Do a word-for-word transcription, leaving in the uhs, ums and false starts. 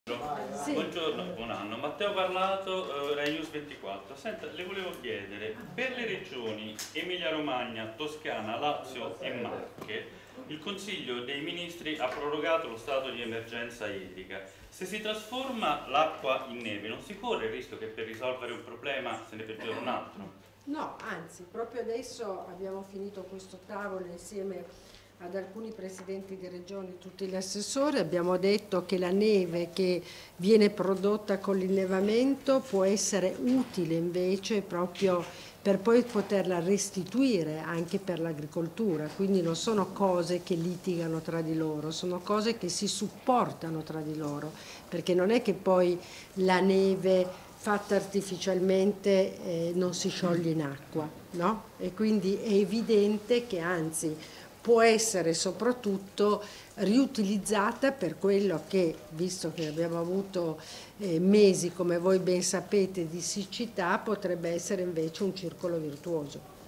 Sì. Buongiorno, buon anno. Matteo Parlato, eh, Rai News ventiquattro. Senta, le volevo chiedere, per le regioni Emilia-Romagna, Toscana, Lazio e Marche, il Consiglio dei Ministri ha prorogato lo stato di emergenza idrica. Se si trasforma l'acqua in neve, non si corre il rischio che per risolvere un problema se ne peggiora un altro? No, anzi, proprio adesso abbiamo finito questo tavolo insieme ad alcuni presidenti di regioni, tutti gli assessori, abbiamo detto che la neve che viene prodotta con l'innevamento può essere utile invece proprio per poi poterla restituire anche per l'agricoltura, quindi non sono cose che litigano tra di loro, sono cose che si supportano tra di loro, perché non è che poi la neve fatta artificialmente eh, non si scioglie in acqua, no? E quindi è evidente che anzi può essere soprattutto riutilizzata per quello che, visto che abbiamo avuto eh, mesi, come voi ben sapete, di siccità, potrebbe essere invece un circolo virtuoso.